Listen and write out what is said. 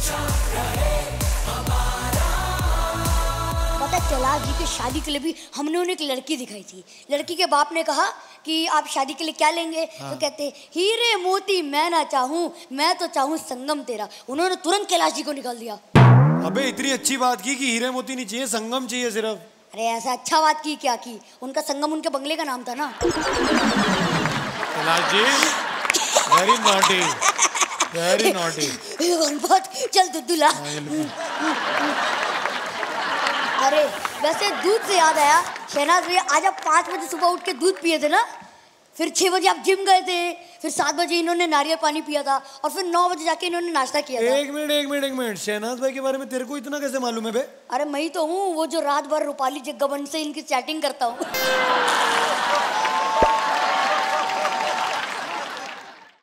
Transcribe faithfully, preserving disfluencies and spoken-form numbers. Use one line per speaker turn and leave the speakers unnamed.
पता कैलाश जी की शादी के लिए भी हमने उन्हें एक लड़की दिखाई थी। लड़की के बाप ने कहा कि आप शादी के लिए क्या लेंगे? हाँ। तो कहते हीरे मोती मैं ना चाहूं, मैं तो चाहूं संगम तेरा। उन्होंने तुरंत कैलाश जी को निकाल दिया।
अबे इतनी अच्छी बात की कि हीरे मोती नहीं चाहिए, संगम चाहिए सिर्फ।
अरे ऐसा अच्छा बात की क्या की? उनका संगम उनके बंगले का नाम था ना।
Kailash ji very naughty, very naughty.
चल दूध ला। अरे वैसे दूध से याद आया शहनाज भैया, आज आप पाँच बजे सुबह उठ के दूध पिए थे ना, फिर छह बजे आप जिम गए थे, फिर सात बजे इन्होंने नारियल पानी पिया था और फिर नौ बजे जाके इन्होंने नाश्ता किया था।
एक मिनट एक मिनट एक मिनट शहनाज भाई के बारे में तेरे को इतना कैसे मालूम है बे?
अरे मैं ही तो हूँ वो जो रात भर रूपाली जग्गाबंद से इनकी चैटिंग करता हूँ।